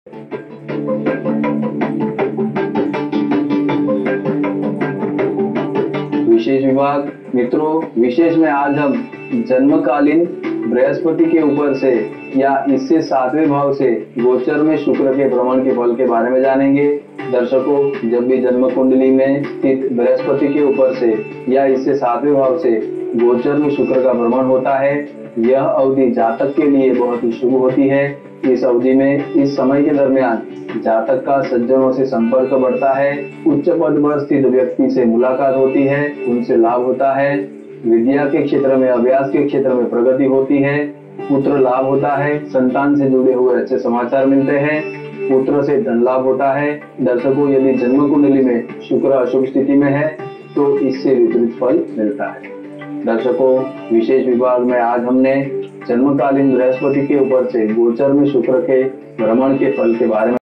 विशेष विभाग मित्रों, विशेष में आज हम जन्मकालीन बृहस्पति के ऊपर से या इससे 7वें भाव से गोचर में शुक्र के भ्रमण के फल के बारे में जानेंगे। दर्शकों, जब भी जन्म कुंडली में स्थित बृहस्पति के ऊपर से या इससे 7वें भाव से गोचर में शुक्र का भ्रमण होता है, यह अवधि जातक के लिए बहुत ही शुभ होती है। इस अवधि में इस समय के दरमियान जातक का सज्जनों से संपर्क बढ़ता है, उच्च पद पर स्थित व्यक्ति से मुलाकात होती है, उनसे लाभ होता है, विद्या के क्षेत्र में, अभ्यास के क्षेत्र में प्रगति होती है, पुत्र लाभ होता है, संतान से जुड़े हुए अच्छे समाचार मिलते हैं, पुत्र से धन लाभ होता है। दर्शकों, यदि जन्म कुंडली में शुक्र अशुभ स्थिति में है तो इससे विपरीत फल मिलता है। दर्शकों, विशेष विभाग में आज हमने जन्मकालीन बृहस्पति के ऊपर से गोचर में शुक्र के भ्रमण के फल के बारे में